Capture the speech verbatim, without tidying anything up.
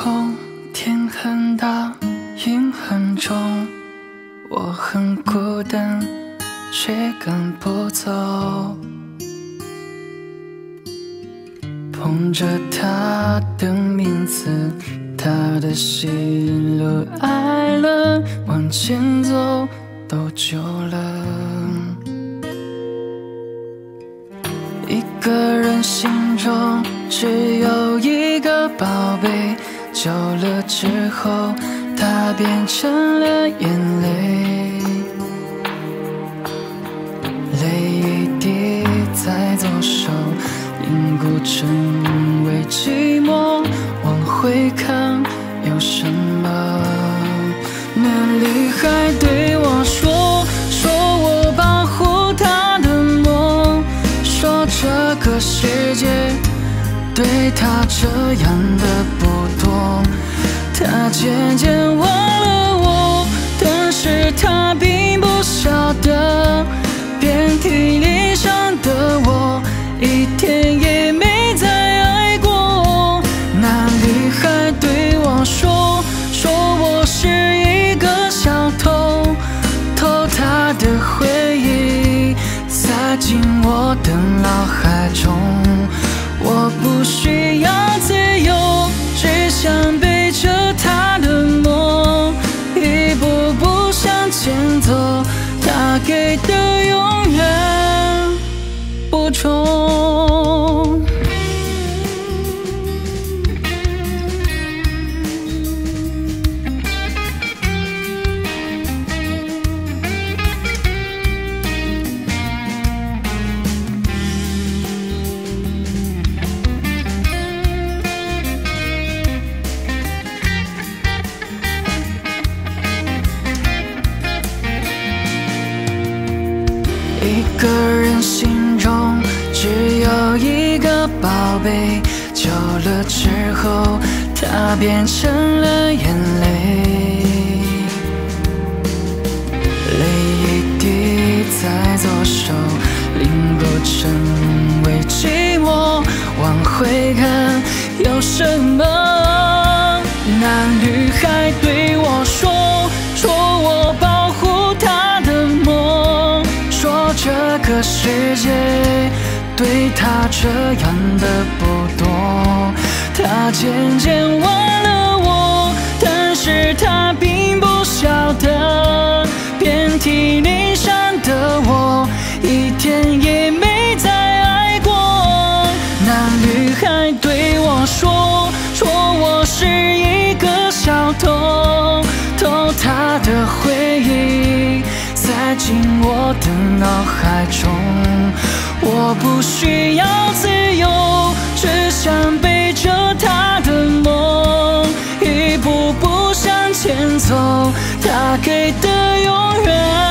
后，天很大，云很重，我很孤单，却赶不走。捧着他的名字，他的喜怒哀乐，往前走都久了。一个人心中只有一个宝贝，久了之后，它变成了眼泪。泪一滴在左手，凝固成为寂寞。往回看，有什么？那女孩对我说，说我保护她的梦，说这个世界对她这样的不多。她渐渐忘了我，但是她并不晓得，遍体鳞伤的我，一天也没再爱过。那女孩对我说，说我是一个小偷，偷她的回忆，塞进我的脑海中。我不需要自由，只想背着她的梦，一步步向前走，她给的永远不重。一个人心中只有一个宝贝，久了之后，它变成了眼泪。泪一滴在左手，凝固成为寂寞。往回看，有什么？那女孩对我说，说我保护她的梦，说这个世界对她这样的不多。她渐渐忘了我，但是她并不晓得，遍体鳞伤的我，一天也没再爱过。那女孩对我说，说我是一个小偷，偷她的回忆，塞进我的脑海中。我不需要自由，只想背着她的梦，一步步向前走，她给的永远